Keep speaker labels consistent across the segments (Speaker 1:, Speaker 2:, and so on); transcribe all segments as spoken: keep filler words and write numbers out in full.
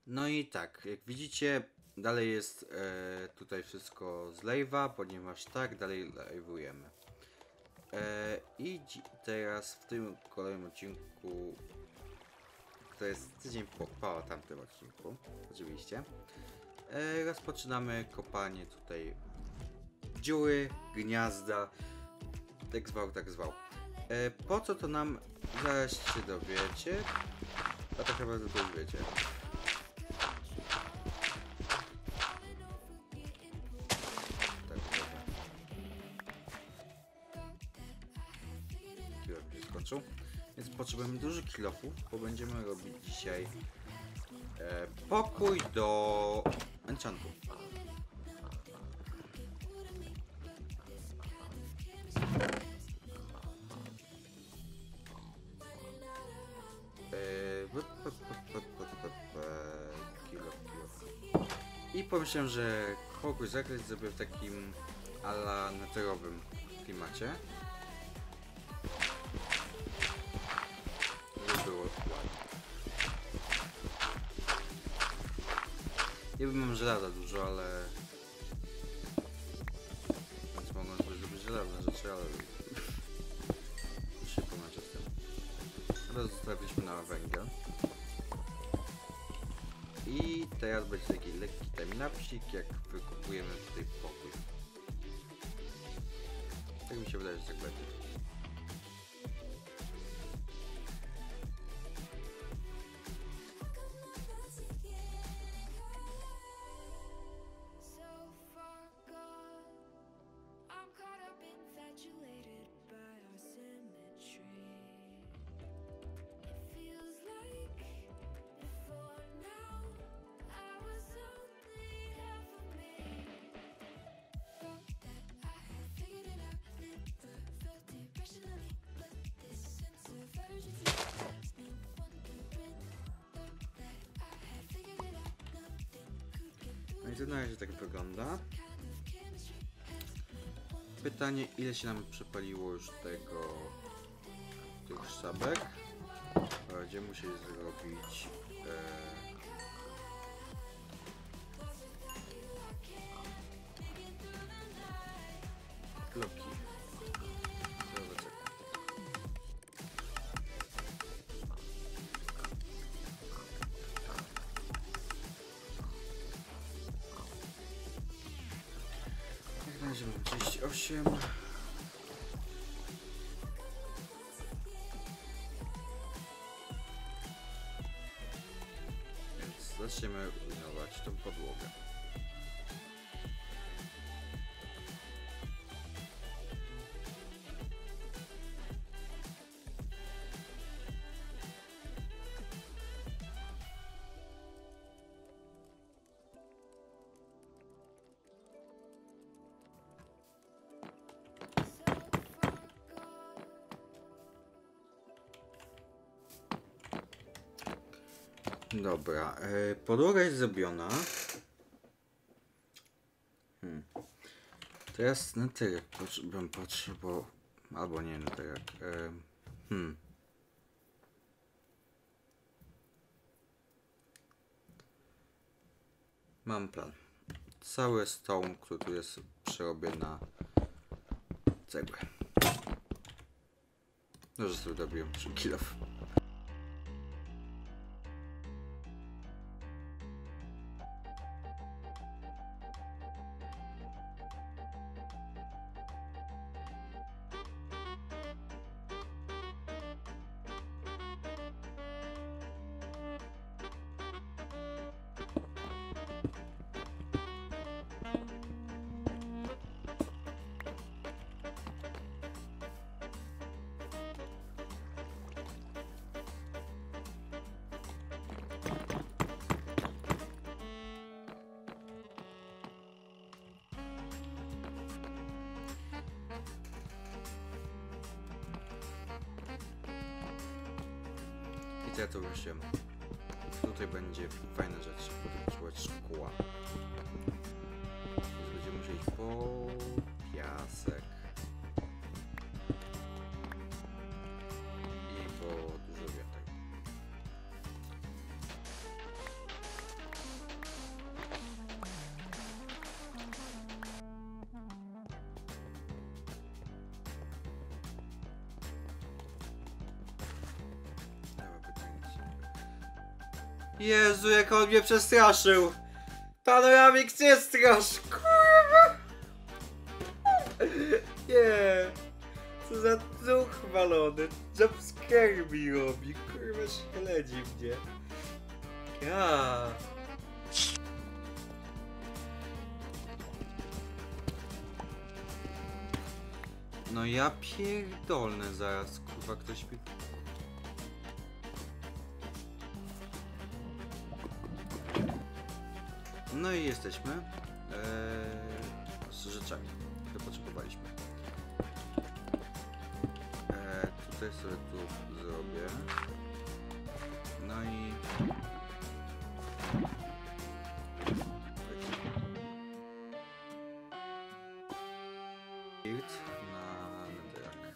Speaker 1: No i tak, jak widzicie, dalej jest e, tutaj wszystko z live'a, ponieważ tak, dalej live'ujemy. E, I teraz w tym kolejnym odcinku, to jest tydzień po, po tamtym odcinku, oczywiście, e, rozpoczynamy kopanie tutaj dziury, gniazda, tak zwał, tak zwał. E, po co to nam, zaraz się dowiecie, a tak naprawdę to już wiecie. Skoczył. Więc potrzebujemy dużo kilofów, bo będziemy robić dzisiaj e, pokój do enchantu. Kilof, kilof. I pomyślałem, że pokój zagrać zrobię w takim ala neterowym klimacie. Było ładnie. Nie wiem, mam żelaza dużo, ale... Więc mogą sobie zrobić żelazne rzeczy, ale... Już się pomęczę z tym. Teraz zostawiliśmy na węgiel. I teraz będzie taki lekki timelapsik, jak wykupujemy tutaj pokój. Tak mi się wydaje, że tak będzie. No i to na razie tak wygląda. Pytanie, ile się nam przepaliło już tego, tych szabek. Będziemy musieli zrobić e, bloki. Jak na razie mam trzydzieści osiem. Więc zaczniemy ruinować tą podłogę. Dobra, e, podłoga jest zrobiona. Hmm. Teraz netherek bym potrzebował, albo nie netherek. E, hmm. Mam plan. Cały stone, który tu jest, przerobię na cegłę. No, że sobie robiłem trzy kilof. I ja to wróciłem. Tutaj będzie fajna rzecz, będę potrzebować szkła. Więc będziemy musieli iść po piasek. I po dużo wiatek. Jezu, jak on mnie przestraszył! Panoramik, nie strasz! Kurwa! Nie! Co za duch walony! Jumpscare mi robi! Kurwa, śledzi mnie! Ja! No ja pierdolnę zaraz, kurwa, ktoś mi... No i jesteśmy eee, z rzeczami, które potrzebowaliśmy. Eee, tutaj sobie tu zrobię. No i... Build na netherrack.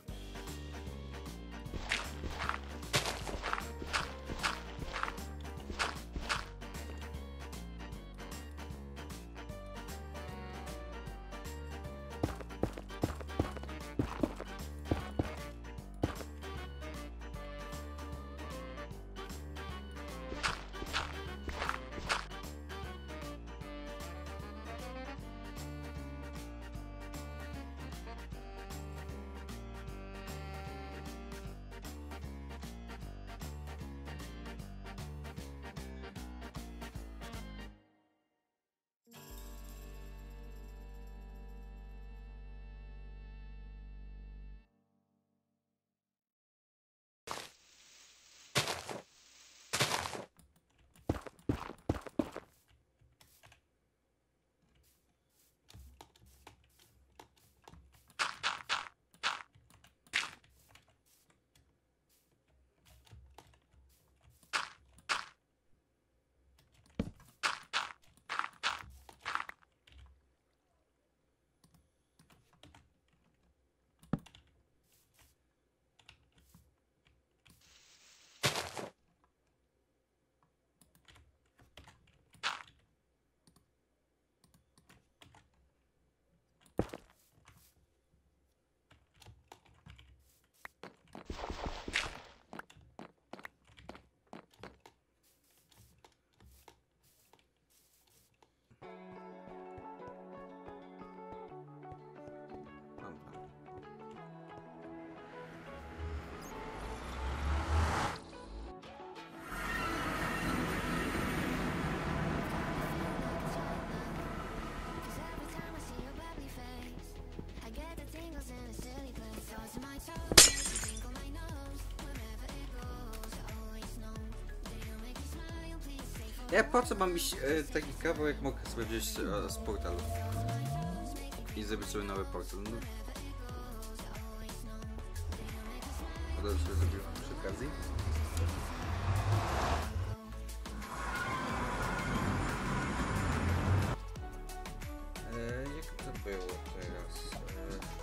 Speaker 1: Ja po co mam iść e, taki kawałek, mogę sobie wziąć e, z portalu i zrobić sobie nowy portal. No. Dobrze sobie zrobiłem przy okazji. E, jak to było teraz? E...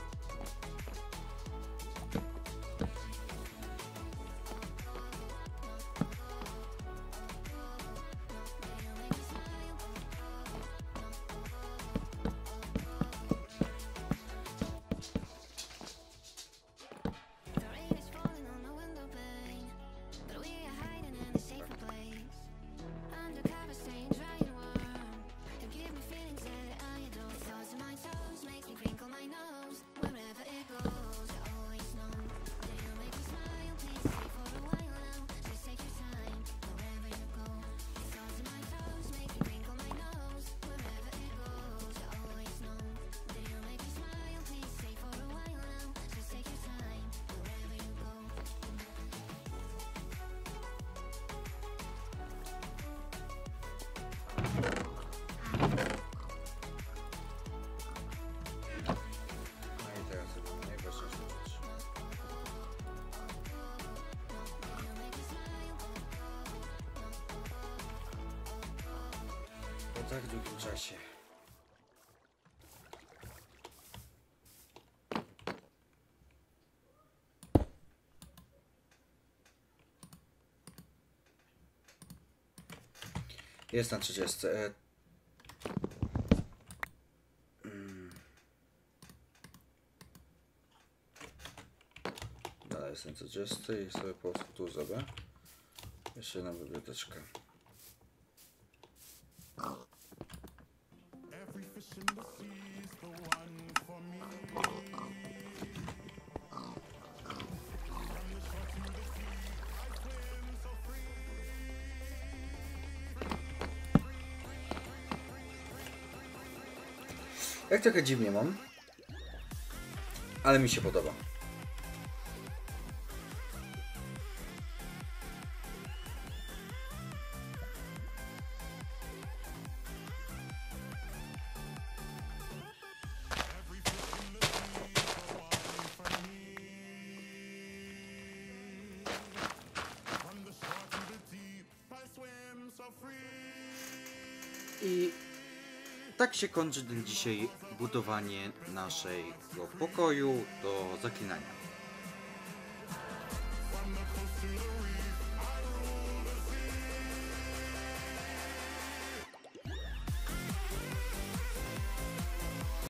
Speaker 1: Po tak długim czasie. Jest na trzydzieści. E... Mm. Dalej jest na trzydzieści i sobie po prostu tu zrobię. Jeszcze jedna biblioteczka. Jak trochę dziwnie mam, ale mi się podoba. I tak się kończy ten dzisiaj budowanie naszego pokoju do zaklinania.